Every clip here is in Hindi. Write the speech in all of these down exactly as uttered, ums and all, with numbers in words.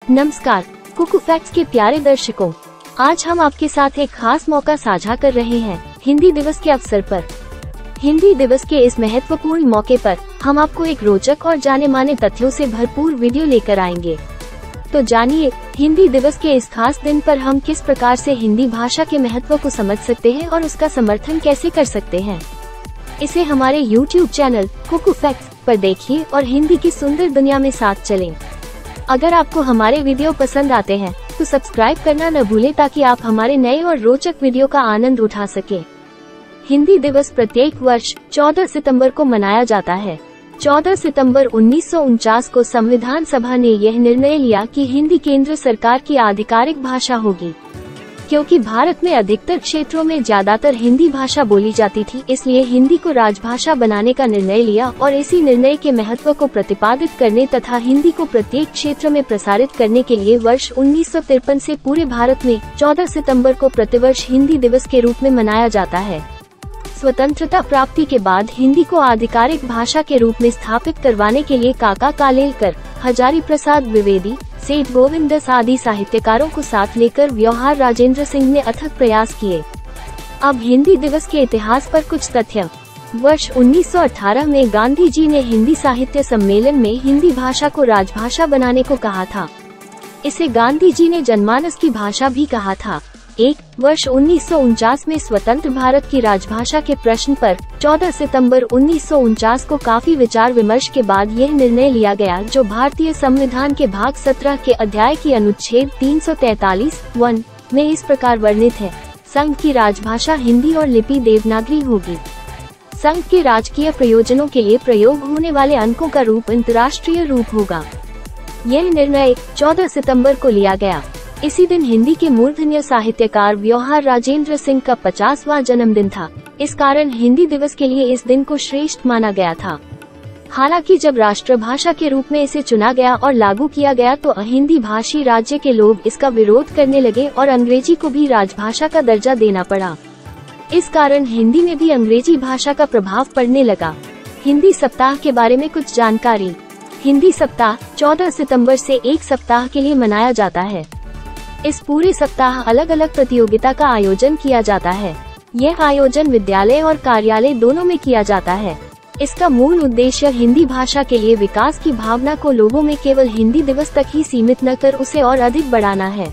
नमस्कार कुकू फैक्ट्स के प्यारे दर्शकों, आज हम आपके साथ एक खास मौका साझा कर रहे हैं। हिंदी दिवस के अवसर पर हिंदी दिवस के इस महत्वपूर्ण मौके पर हम आपको एक रोचक और जाने माने तथ्यों से भरपूर वीडियो लेकर आएंगे। तो जानिए, हिंदी दिवस के इस खास दिन पर हम किस प्रकार से हिंदी भाषा के महत्व को समझ सकते हैं और उसका समर्थन कैसे कर सकते हैं। इसे हमारे यूट्यूब चैनल कुकू फैक्ट्स पर देखिए और हिंदी की सुंदर दुनिया में साथ चलें। अगर आपको हमारे वीडियो पसंद आते हैं तो सब्सक्राइब करना न भूलें ताकि आप हमारे नए और रोचक वीडियो का आनंद उठा सकें। हिंदी दिवस प्रत्येक वर्ष चौदह सितंबर को मनाया जाता है। चौदह सितंबर उन्नीस सौ उनचास को संविधान सभा ने यह निर्णय लिया कि हिंदी केंद्र सरकार की आधिकारिक भाषा होगी। क्योंकि भारत में अधिकतर क्षेत्रों में ज्यादातर हिंदी भाषा बोली जाती थी, इसलिए हिंदी को राजभाषा बनाने का निर्णय लिया और इसी निर्णय के महत्व को प्रतिपादित करने तथा हिंदी को प्रत्येक क्षेत्र में प्रसारित करने के लिए वर्ष उन्नीस सौ तिरपन से पूरे भारत में चौदह सितंबर को प्रतिवर्ष हिंदी दिवस के रूप में मनाया जाता है। स्वतंत्रता प्राप्ति के बाद हिंदी को आधिकारिक भाषा के रूप में स्थापित करवाने के लिए काका कालेलकर, हजारी प्रसाद द्विवेदी, सेठ गोविंद दास आदि साहित्यकारों को साथ लेकर व्योहार राजेंद्र सिंह ने अथक प्रयास किए। अब हिंदी दिवस के इतिहास पर कुछ तथ्य। वर्ष उन्नीस सौ अठारह में गांधी जी ने हिंदी साहित्य सम्मेलन में हिंदी भाषा को राजभाषा बनाने को कहा था। इसे गांधी जी ने जनमानस की भाषा भी कहा था। एक वर्ष उन्नीस सौ उनचास में स्वतंत्र भारत की राजभाषा के प्रश्न पर चौदह सितंबर उन्नीस सौ उनचास को काफी विचार विमर्श के बाद यह निर्णय लिया गया, जो भारतीय संविधान के भाग सत्रह के अध्याय की अनुच्छेद तीन सौ तैतालीस वन में इस प्रकार वर्णित है। संघ की राजभाषा हिंदी और लिपि देवनागरी होगी। संघ के राजकीय प्रयोजनों के लिए प्रयोग होने वाले अंकों का रूप अंतर्राष्ट्रीय रूप होगा। यह निर्णय चौदह सितंबर को लिया गया। इसी दिन हिंदी के मूर्धन्य साहित्यकार व्योहार राजेंद्र सिंह का पचासवां जन्मदिन था। इस कारण हिंदी दिवस के लिए इस दिन को श्रेष्ठ माना गया था। हालांकि जब राष्ट्रभाषा के रूप में इसे चुना गया और लागू किया गया तो हिंदी भाषी राज्य के लोग इसका विरोध करने लगे और अंग्रेजी को भी राजभाषा का दर्जा देना पड़ा। इस कारण हिंदी में भी अंग्रेजी भाषा का प्रभाव पड़ने लगा। हिंदी सप्ताह के बारे में कुछ जानकारी। हिंदी सप्ताह चौदह सितम्बर से एक सप्ताह के लिए मनाया जाता है। इस पूरे सप्ताह अलग अलग प्रतियोगिता का आयोजन किया जाता है। यह आयोजन विद्यालय और कार्यालय दोनों में किया जाता है। इसका मूल उद्देश्य हिंदी भाषा के लिए विकास की भावना को लोगों में केवल हिंदी दिवस तक ही सीमित न कर उसे और अधिक बढ़ाना है।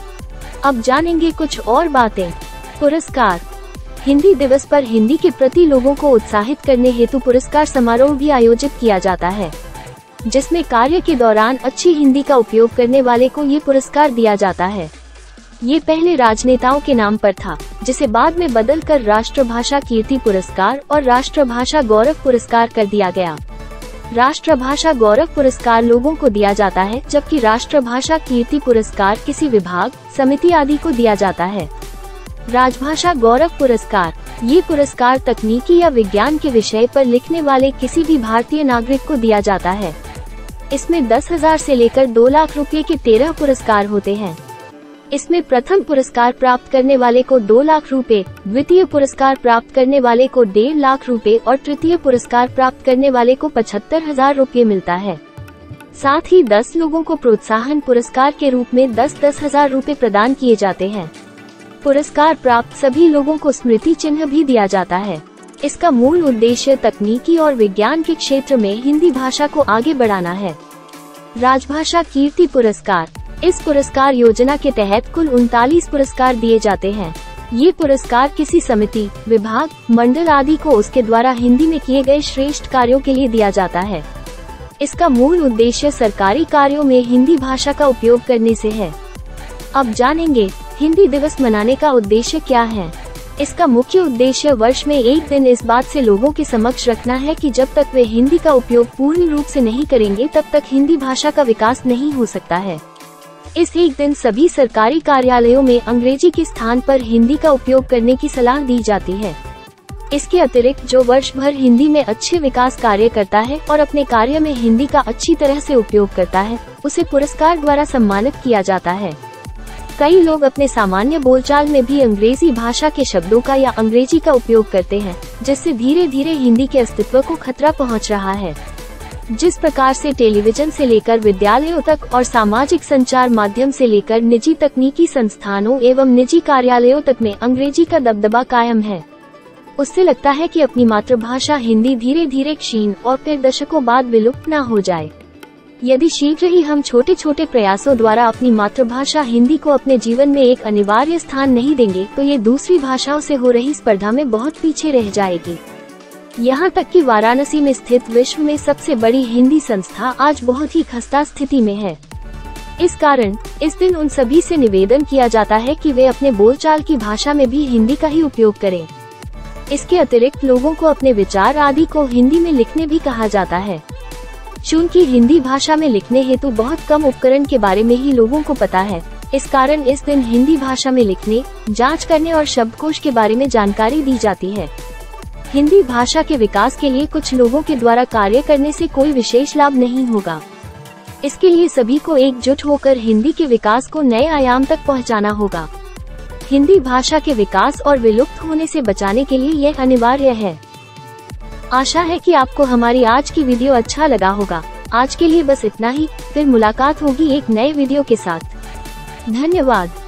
अब जानेंगे कुछ और बातें। पुरस्कार। हिंदी दिवस पर हिंदी के प्रति लोगों को उत्साहित करने हेतु पुरस्कार समारोह भी आयोजित किया जाता है, जिसमें कार्य के दौरान अच्छी हिंदी का उपयोग करने वाले को ये पुरस्कार दिया जाता है। ये पहले राजनेताओं के नाम पर था, जिसे बाद में बदलकर राष्ट्रभाषा कीर्ति पुरस्कार और राष्ट्रभाषा गौरव पुरस्कार कर दिया गया। राष्ट्रभाषा गौरव पुरस्कार लोगों को दिया जाता है, जबकि राष्ट्रभाषा कीर्ति पुरस्कार किसी विभाग, समिति आदि को दिया जाता है। राजभाषा गौरव पुरस्कार। ये पुरस्कार तकनीकी या विज्ञान के विषय पर लिखने वाले किसी भी भारतीय नागरिक को दिया जाता है। इसमें दस हजार से लेकर दो लाख रुपए के तेरह पुरस्कार होते हैं। इसमें प्रथम पुरस्कार प्राप्त करने वाले को दो लाख रुपए, द्वितीय पुरस्कार प्राप्त करने वाले को डेढ़ लाख रुपए और तृतीय पुरस्कार प्राप्त करने वाले को पचहत्तर हजार रुपये मिलता है। साथ ही दस लोगों को प्रोत्साहन पुरस्कार के रूप में दस दस हजार रुपए प्रदान किए जाते हैं। पुरस्कार प्राप्त सभी लोगों को स्मृति चिन्ह भी दिया जाता है। इसका मूल उद्देश्य तकनीकी और विज्ञान के क्षेत्र में हिंदी भाषा को आगे बढ़ाना है। राजभाषा कीर्ति पुरस्कार। इस पुरस्कार योजना के तहत कुल उनतालीस पुरस्कार दिए जाते हैं। ये पुरस्कार किसी समिति, विभाग, मंडल आदि को उसके द्वारा हिंदी में किए गए श्रेष्ठ कार्यों के लिए दिया जाता है। इसका मूल उद्देश्य सरकारी कार्यों में हिंदी भाषा का उपयोग करने से है। अब जानेंगे हिंदी दिवस मनाने का उद्देश्य क्या है। इसका मुख्य उद्देश्य वर्ष में एक दिन इस बात से लोगों के समक्ष रखना है कि जब तक वे हिंदी का उपयोग पूर्ण रूप से नहीं करेंगे तब तक हिंदी भाषा का विकास नहीं हो सकता है। इस एक दिन सभी सरकारी कार्यालयों में अंग्रेजी के स्थान पर हिंदी का उपयोग करने की सलाह दी जाती है। इसके अतिरिक्त जो वर्ष भर हिंदी में अच्छे विकास कार्य करता है और अपने कार्य में हिंदी का अच्छी तरह से उपयोग करता है, उसे पुरस्कार द्वारा सम्मानित किया जाता है। कई लोग अपने सामान्य बोलचाल में भी अंग्रेजी भाषा के शब्दों का या अंग्रेजी का उपयोग करते हैं, जिससे धीरे धीरे हिंदी के अस्तित्व को खतरा पहुंच रहा है। जिस प्रकार से टेलीविजन से लेकर विद्यालयों तक और सामाजिक संचार माध्यम से लेकर निजी तकनीकी संस्थानों एवं निजी कार्यालयों तक में अंग्रेजी का दबदबा कायम है, उससे लगता है कि अपनी मातृभाषा हिंदी धीरे धीरे क्षीण और फिर दशकों बाद विलुप्त न हो जाए। यदि शीघ्र ही हम छोटे छोटे प्रयासों द्वारा अपनी मातृभाषा हिंदी को अपने जीवन में एक अनिवार्य स्थान नहीं देंगे, तो ये दूसरी भाषाओं से हो रही स्पर्धा में बहुत पीछे रह जाएगी। यहाँ तक कि वाराणसी में स्थित विश्व में सबसे बड़ी हिंदी संस्था आज बहुत ही खस्ता स्थिति में है। इस कारण इस दिन उन सभी से निवेदन किया जाता है कि वे अपने बोलचाल की भाषा में भी हिंदी का ही उपयोग करें। इसके अतिरिक्त लोगों को अपने विचार आदि को हिंदी में लिखने भी कहा जाता है। चूंकि हिंदी भाषा में लिखने हेतु बहुत कम उपकरण के बारे में ही लोगों को पता है, इस कारण इस दिन हिंदी भाषा में लिखने, जांच करने और शब्दकोश के बारे में जानकारी दी जाती है। हिंदी भाषा के विकास के लिए कुछ लोगों के द्वारा कार्य करने से कोई विशेष लाभ नहीं होगा। इसके लिए सभी को एकजुट होकर हिंदी के विकास को नए आयाम तक पहुंचाना होगा। हिंदी भाषा के विकास और विलुप्त होने से बचाने के लिए यह अनिवार्य है। आशा है कि आपको हमारी आज की वीडियो अच्छा लगा होगा। आज के लिए बस इतना ही, फिर मुलाकात होगी एक नए वीडियो के साथ। धन्यवाद।